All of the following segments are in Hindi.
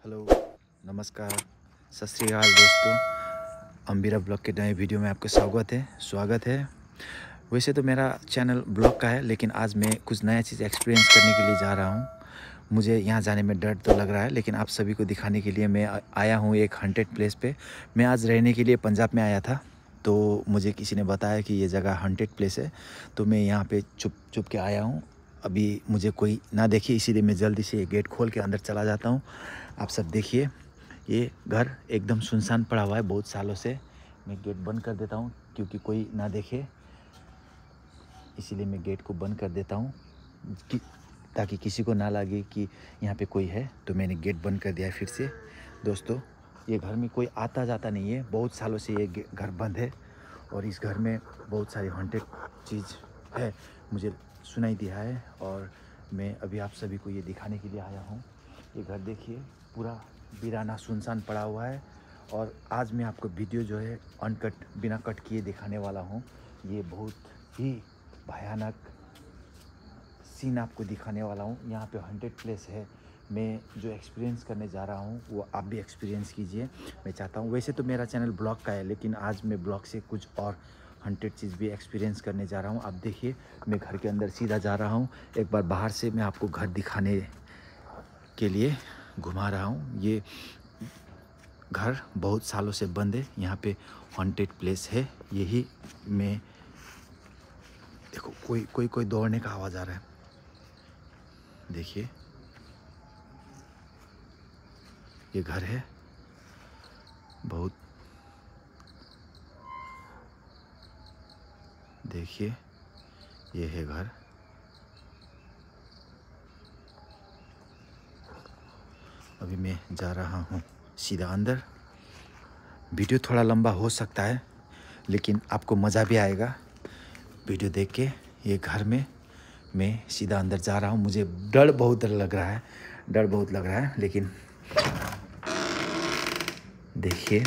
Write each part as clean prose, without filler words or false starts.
हेलो, नमस्कार, सत श्री अकाल दोस्तों। अंबिरा ब्लॉग के नए वीडियो में आपका स्वागत है। वैसे तो मेरा चैनल ब्लॉग का है, लेकिन आज मैं कुछ नया चीज़ एक्सपीरियंस करने के लिए जा रहा हूँ। मुझे यहाँ जाने में डर तो लग रहा है, लेकिन आप सभी को दिखाने के लिए मैं आया हूँ एक हॉन्टेड प्लेस पे। मैं आज रहने के लिए पंजाब में आया था, तो मुझे किसी ने बताया कि ये जगह हॉन्टेड प्लेस है, तो मैं यहाँ पे चुप के आया हूँ। अभी मुझे कोई ना देखे, इसीलिए मैं जल्दी से गेट खोल के अंदर चला जाता हूँ। आप सब देखिए, ये घर एकदम सुनसान पड़ा हुआ है बहुत सालों से। मैं गेट बंद कर देता हूँ क्योंकि कोई ना देखे, इसीलिए मैं गेट को बंद कर देता हूँ कि ताकि किसी को ना लगे कि यहाँ पे कोई है। तो मैंने गेट बंद कर दिया है फिर से। दोस्तों, ये घर में कोई आता जाता नहीं है, बहुत सालों से ये घर बंद है और इस घर में बहुत सारी हॉन्टेड चीज़ है, मुझे सुनाई दिया है और मैं अभी आप सभी को ये दिखाने के लिए आया हूँ। ये घर देखिए, पूरा वीराना सुनसान पड़ा हुआ है और आज मैं आपको वीडियो जो है अनकट, बिना कट किए दिखाने वाला हूँ। ये बहुत ही भयानक सीन आपको दिखाने वाला हूँ। यहाँ पे हॉन्टेड प्लेस है। मैं जो एक्सपीरियंस करने जा रहा हूँ वो आप भी एक्सपीरियंस कीजिए, मैं चाहता हूँ। वैसे तो मेरा चैनल ब्लॉग का है, लेकिन आज मैं ब्लॉग से कुछ और हॉन्टेड चीज़ भी एक्सपीरियंस करने जा रहा हूँ। आप देखिए, मैं घर के अंदर सीधा जा रहा हूँ। एक बार बाहर से मैं आपको घर दिखाने के लिए घुमा रहा हूँ। ये घर बहुत सालों से बंद है, यहाँ पे हॉन्टेड प्लेस है। यही मैं देखो, कोई दौड़ने का आवाज़ आ रहा है, देखिए। ये घर है, बहुत, देखिए, ये है घर। अभी मैं जा रहा हूँ सीधा अंदर। वीडियो थोड़ा लंबा हो सकता है, लेकिन आपको मज़ा भी आएगा वीडियो देख के। ये घर में मैं सीधा अंदर जा रहा हूँ। मुझे बहुत डर लग रहा है, डर बहुत लग रहा है, लेकिन देखिए,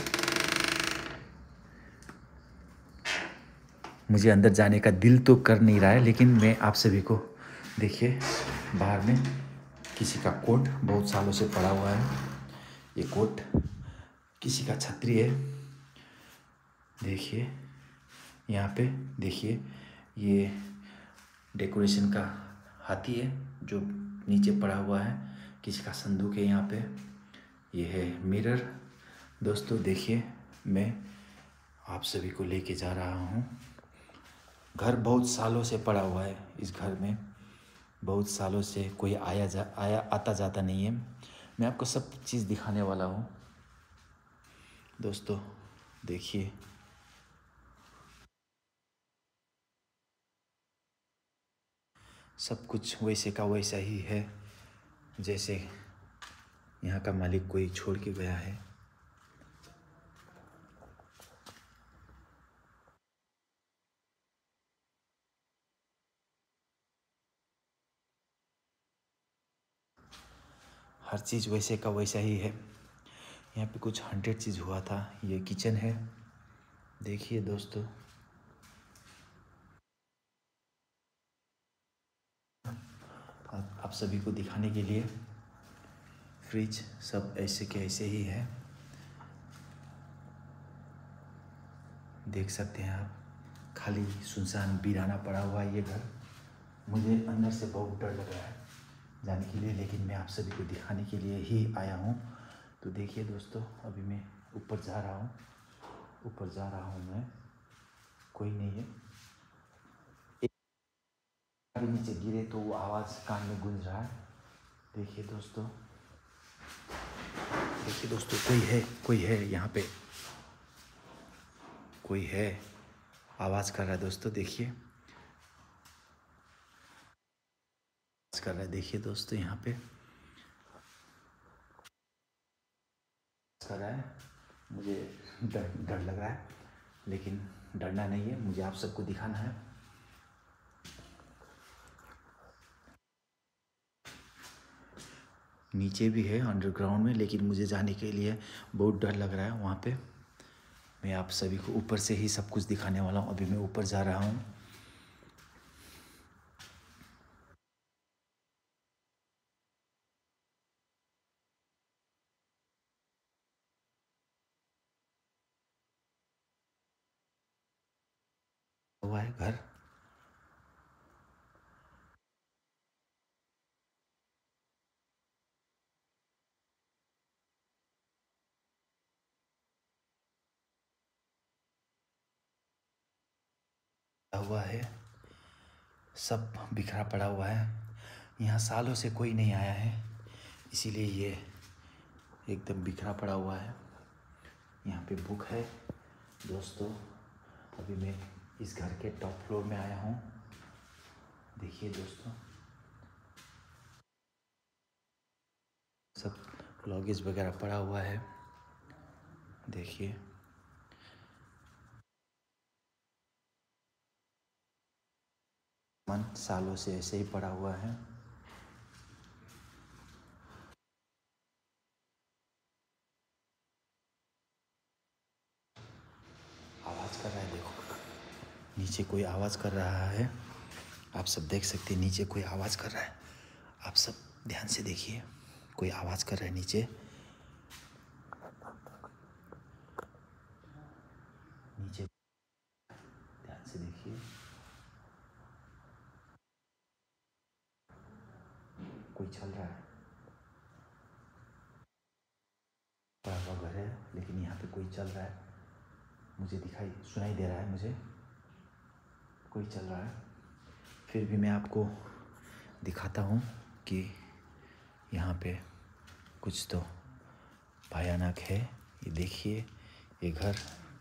मुझे अंदर जाने का दिल तो कर नहीं रहा है, लेकिन मैं आप सभी को देखिए, बाहर में किसी का कोट बहुत सालों से पड़ा हुआ है। ये कोट किसी का छतरी है, देखिए। यहाँ पे देखिए, ये डेकोरेशन का हाथी है जो नीचे पड़ा हुआ है। किसी का संदूक है यहाँ पे। ये है मिरर। दोस्तों देखिए, मैं आप सभी को लेके जा रहा हूँ। घर बहुत सालों से पड़ा हुआ है। इस घर में बहुत सालों से कोई आया आता जाता नहीं है। मैं आपको सब चीज़ दिखाने वाला हूँ। दोस्तों देखिए, सब कुछ वैसे का वैसा ही है जैसे यहाँ का मालिक कोई छोड़ के गया है। हर चीज़ वैसे का वैसा ही है। यहाँ पे कुछ हॉन्टेड चीज़ हुआ था। ये किचन है, देखिए दोस्तों। आप सभी को दिखाने के लिए फ्रिज सब ऐसे के ऐसे ही है, देख सकते हैं आप। खाली सुनसान वीराना पड़ा हुआ है ये घर। मुझे अंदर से बहुत डर लग रहा है जाने के लिए, लेकिन मैं आप सभी को दिखाने के लिए ही आया हूँ। तो देखिए दोस्तों, अभी मैं ऊपर जा रहा हूँ। ऊपर जा रहा हूँ मैं, कोई नहीं है। एक बार नीचे गिरे तो वो आवाज़ कान में गूंज रहा है। देखिए दोस्तों, देखिए दोस्तों, कोई है यहाँ पे, कोई है, आवाज़ कर रहा है दोस्तों। देखिए, आवाज़ कर रहा है, देखिए दोस्तों, यहाँ पे कर रहा है। मुझे डर डर लग रहा है, लेकिन डरना नहीं है, मुझे आप सबको दिखाना है। नीचे भी है अंडरग्राउंड में, लेकिन मुझे जाने के लिए बहुत डर लग रहा है वहाँ पे। मैं आप सभी को ऊपर से ही सब कुछ दिखाने वाला हूँ। अभी मैं ऊपर जा रहा हूँ। हुआ है घर। हुआ है, सब बिखरा पड़ा हुआ है। यहाँ सालों से कोई नहीं आया है, इसीलिए ये एकदम बिखरा पड़ा हुआ है। यहाँ पे बुक है दोस्तों। अभी मैं इस घर के टॉप फ्लोर में आया हूँ। देखिए दोस्तों, सब लगेज वगैरह पड़ा हुआ है। देखिए, मन सालों से ऐसे ही पड़ा हुआ है। आवाज़ कर रहा है, देखो नीचे कोई आवाज़ कर रहा है। आप सब देख सकते हैं, नीचे कोई आवाज़ कर रहा है। आप सब ध्यान से देखिए, कोई आवाज़ कर रहा है नीचे। नीचे ध्यान से देखिए, कोई चल रहा है। बड़ा हुआ घर है, लेकिन यहाँ पे कोई चल रहा है। मुझे सुनाई दे रहा है, मुझे कोई चल रहा है। फिर भी मैं आपको दिखाता हूँ कि यहाँ पे कुछ तो भयानक है। ये देखिए, ये घर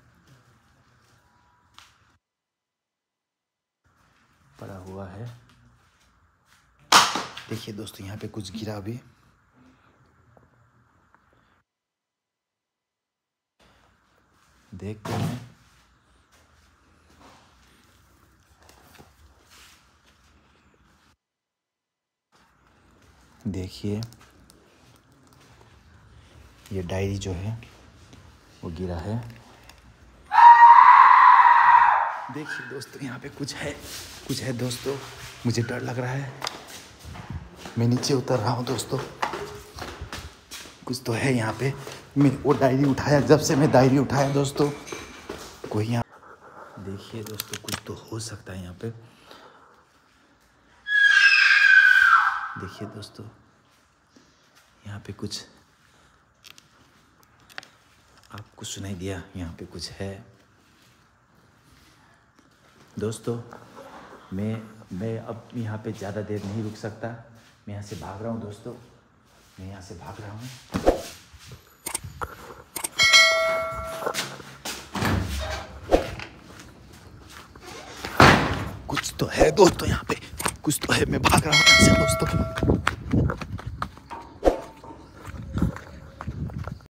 पड़ा हुआ है। देखिए दोस्तों, यहाँ पे कुछ गिरा भी। देखते हैं। देखिए, ये डायरी जो है वो गिरा है। देखिए दोस्तों, यहाँ पे कुछ है दोस्तों। मुझे डर लग रहा है। मैं नीचे उतर रहा हूँ दोस्तों। कुछ तो है यहाँ पे। मैं वो डायरी उठाया, जब से मैं डायरी उठाया दोस्तों, कोई यहाँ। देखिए दोस्तों, कुछ तो हो सकता है यहाँ पे। देखिए दोस्तों, यहाँ पे कुछ आपको सुनाई दिया, यहाँ पे कुछ है दोस्तों। मैं अब यहाँ पे ज़्यादा देर नहीं रुक सकता। मैं यहाँ से भाग रहा हूँ दोस्तों, मैं यहाँ से भाग रहा हूँ। कुछ तो है दोस्तों, यहाँ पे कुछ तो है। मैं भाग रहा हूँ यहाँ से दोस्तों।